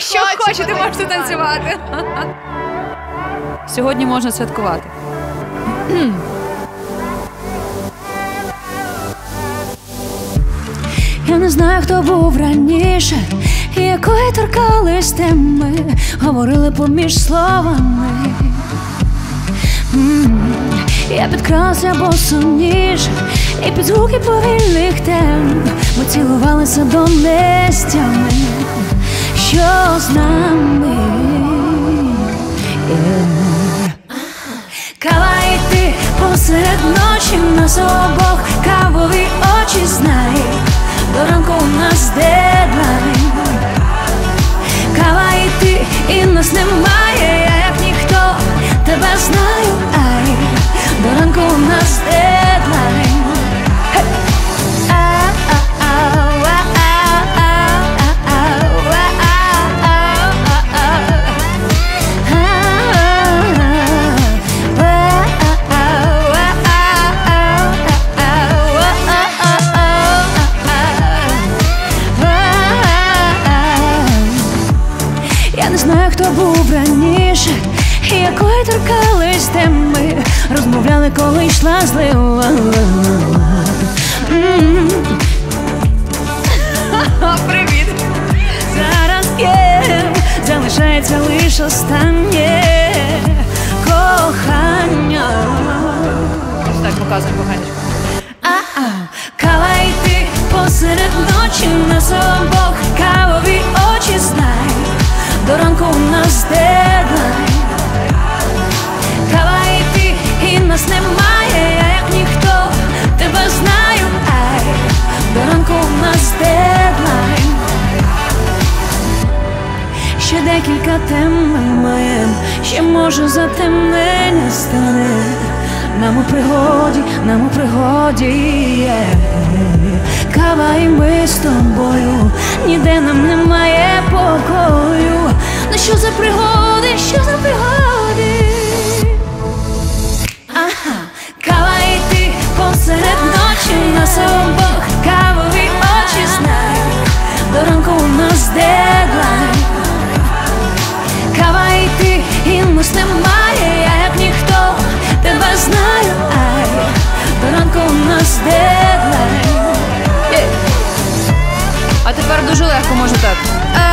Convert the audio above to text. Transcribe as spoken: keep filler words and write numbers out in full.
Якщо хочете, можете танцювати. Сьогодні можна святкувати. Я не знаю, хто був раніше, і якої торкались теми, говорили поміж словами. М-м-м. Я підкралася босоніж, і під звуки повільних тем ми цілувалися до нестями. Що з нами? Yeah. Кава і ти посеред ночі, нас обох кавові очі, знай, до ранку у нас дедлайн. Кава і ти, і нас немає, я як ніхто тебе знаю, ай, до ранку у нас дедлайн. Я не знаю, хто був раніше, і якої торкались теми, розмовляли, коли йшла злива. Mm-hmm. Привіт! Зараз є, залишається лише останнє кохання. Так, показуємо коханечко. А-а. Кава і ти посеред ночі, нас обох кавові очі, знай, до ранку у нас дедлайн. Кава і ти, і нас немає, я як ніхто тебе знаю, ай, до ранку у нас дедлайн. Ще декілька тем ми маєм, ще може затемнення стане. Нам у пригоді, нам у пригоді, yeah. Кава і ми з тобою, ніде нам немає покою. Ну що за пригоди, що за пригоди? Ага. Кава і ти посеред ночі, нас обох кавові очі, знай, до ранку у нас дедлайн. Кава і ти, і нас немає, я як ніхто тебе знаю, ай, до ранку у нас дедлайн. А тепер дуже легко, може так.